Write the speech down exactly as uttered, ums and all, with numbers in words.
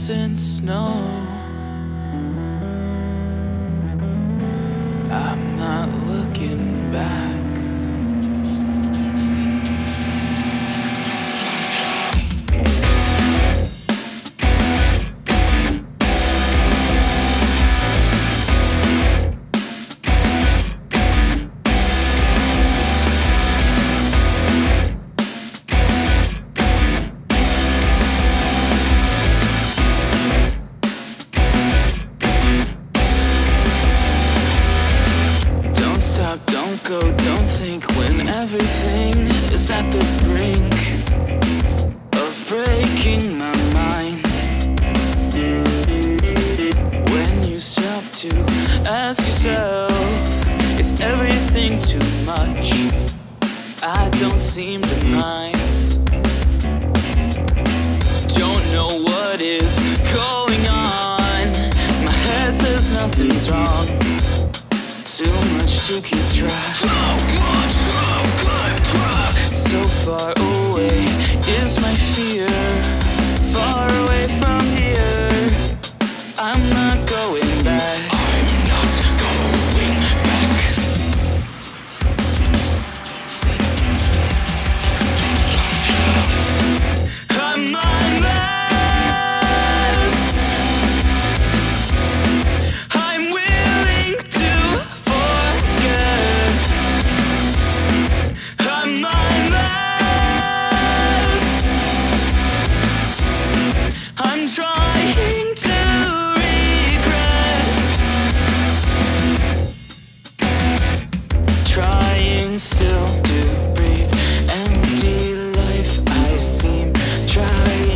innocent snow. I'm not looking back. Don't go, don't think when everything is at the brink of breaking my mind. When you stop to ask yourself, is everything too much? I don't seem to mind. Don't know what is going on. My head says nothing's wrong. Too much to keep track. So much, so good track. So far away is my fear. Far away from here. I'm not going back. I'm not going back. I'm mindless. I'm willing to I'm trying to regret, trying still to breathe. Empty life I seem, trying